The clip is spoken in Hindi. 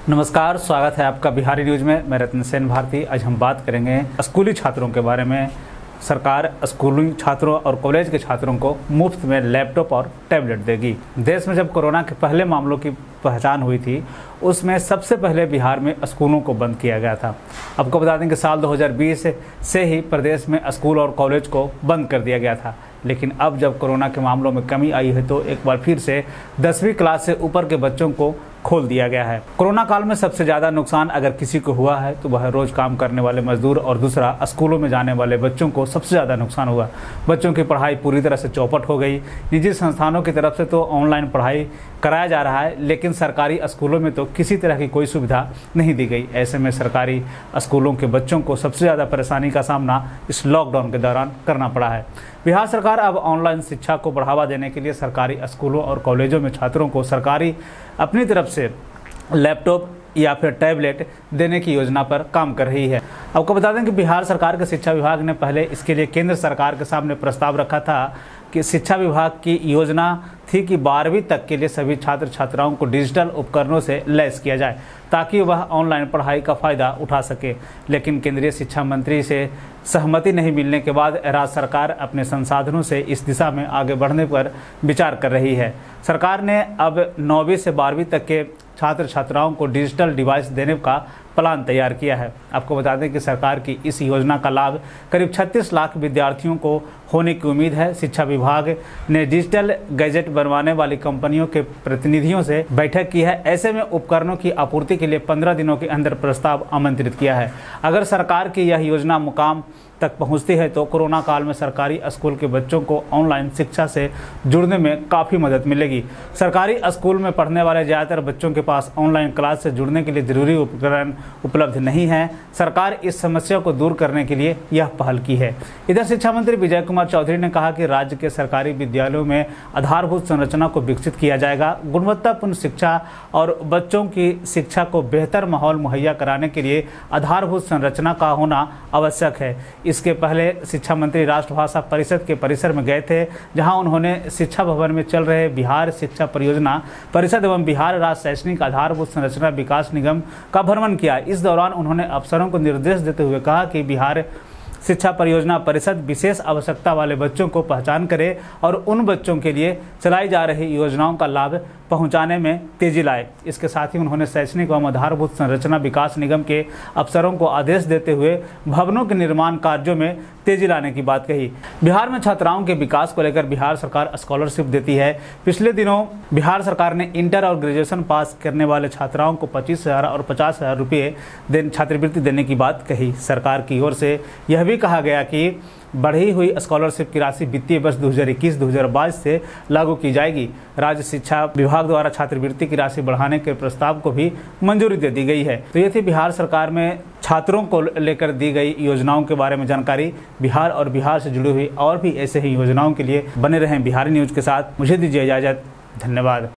नमस्कार, स्वागत है आपका बिहारी न्यूज में। मैं रत्न सेन भारती। आज हम बात करेंगे स्कूली छात्रों के बारे में। सरकार स्कूली छात्रों और कॉलेज के छात्रों को मुफ्त में लैपटॉप और टैबलेट देगी। देश में जब कोरोना के पहले मामलों की पहचान हुई थी, उसमें सबसे पहले बिहार में स्कूलों को बंद किया गया था। आपको बता दें कि साल 2020 से ही प्रदेश में स्कूल और कॉलेज को बंद कर दिया गया था, लेकिन अब जब कोरोना के मामलों में कमी आई है तो एक बार फिर से 10वीं क्लास से ऊपर के बच्चों को खोल दिया गया है। कोरोना काल में सबसे ज़्यादा नुकसान अगर किसी को हुआ है तो वह रोज काम करने वाले मजदूर और दूसरा स्कूलों में जाने वाले बच्चों को सबसे ज़्यादा नुकसान हुआ। बच्चों की पढ़ाई पूरी तरह से चौपट हो गई। निजी संस्थानों की तरफ से तो ऑनलाइन पढ़ाई कराया जा रहा है, लेकिन सरकारी स्कूलों में तो किसी तरह की कोई सुविधा नहीं दी गई। ऐसे में सरकारी स्कूलों के बच्चों को सबसे ज़्यादा परेशानी का सामना इस लॉकडाउन के दौरान करना पड़ा है। बिहार सरकार अब ऑनलाइन शिक्षा को बढ़ावा देने के लिए सरकारी स्कूलों और कॉलेजों में छात्रों को सरकारी अपनी तरफ से लैपटॉप या फिर टैबलेट देने की योजना पर काम कर रही है। आपको बता दें कि बिहार सरकार के शिक्षा विभाग ने पहले इसके लिए केंद्र सरकार के सामने प्रस्ताव रखा था कि शिक्षा विभाग की योजना थी कि 12वीं तक के लिए सभी छात्र छात्राओं को डिजिटल उपकरणों से लैस किया जाए ताकि वह ऑनलाइन पढ़ाई का फ़ायदा उठा सके। लेकिन केंद्रीय शिक्षा मंत्री से सहमति नहीं मिलने के बाद राज्य सरकार अपने संसाधनों से इस दिशा में आगे बढ़ने पर विचार कर रही है। सरकार ने अब 9वीं से 12वीं तक के छात्र छात्राओं को डिजिटल डिवाइस देने का प्लान तैयार किया है। आपको बता दें कि सरकार की इस योजना का लाभ करीब 36 लाख विद्यार्थियों को होने की उम्मीद है। शिक्षा विभाग ने डिजिटल गैजेट बनवाने वाली कंपनियों के प्रतिनिधियों से बैठक की है। ऐसे में उपकरणों की आपूर्ति के लिए 15 दिनों के अंदर प्रस्ताव आमंत्रित किया है। अगर सरकार की यह योजना मुकाम तक पहुंचती है तो कोरोना काल में सरकारी स्कूल के बच्चों को ऑनलाइन शिक्षा से जुड़ने में काफ़ी मदद मिलेगी। सरकारी स्कूल में पढ़ने वाले ज़्यादातर बच्चों के पास ऑनलाइन क्लास से जुड़ने के लिए ज़रूरी उपकरण उपलब्ध नहीं है। सरकार इस समस्या को दूर करने के लिए यह पहल की है। इधर शिक्षा मंत्री विजय कुमार चौधरी ने कहा कि राज्य के सरकारी विद्यालयों में आधारभूत संरचना को विकसित किया जाएगा। गुणवत्तापूर्ण शिक्षा और बच्चों की शिक्षा को बेहतर माहौल मुहैया कराने के लिए आधारभूत संरचना का होना आवश्यक है। इसके पहले शिक्षा मंत्री राष्ट्रभाषा परिषद के परिसर में गए थे, जहां उन्होंने शिक्षा भवन में चल रहे बिहार शिक्षा परियोजना परिषद एवं बिहार राज्य शैक्षणिक आधारभूत संरचना विकास निगम का भ्रमण किया। इस दौरान उन्होंने अफसरों को निर्देश देते हुए कहा कि बिहार शिक्षा परियोजना परिषद विशेष आवश्यकता वाले बच्चों को पहचान करे और उन बच्चों के लिए चलाई जा रही योजनाओं का लाभ पहुंचाने में तेजी लाए। इसके साथ ही उन्होंने शैक्षणिक एवं आधारभूत संरचना विकास निगम के अफसरों को आदेश देते हुए भवनों के निर्माण कार्यों में तेजी लाने की बात कही। बिहार में छात्राओं के विकास को लेकर बिहार सरकार स्कॉलरशिप देती है। पिछले दिनों बिहार सरकार ने इंटर और ग्रेजुएशन पास करने वाले छात्राओं को 25,000 और 50,000 रुपये छात्रवृत्ति देने की बात कही। सरकार की ओर से यह भी कहा गया कि बढ़ी हुई स्कॉलरशिप की राशि वित्तीय वर्ष 2021-2022 से लागू की जाएगी। राज्य शिक्षा विभाग द्वारा छात्रवृत्ति की राशि बढ़ाने के प्रस्ताव को भी मंजूरी दे दी गई है। तो ये थी बिहार सरकार में छात्रों को लेकर दी गई योजनाओं के बारे में जानकारी। बिहार और बिहार से जुड़ी हुई और भी ऐसे ही योजनाओं के लिए बने रहें बिहारी न्यूज के साथ। मुझे दीजिए इजाज़त। धन्यवाद।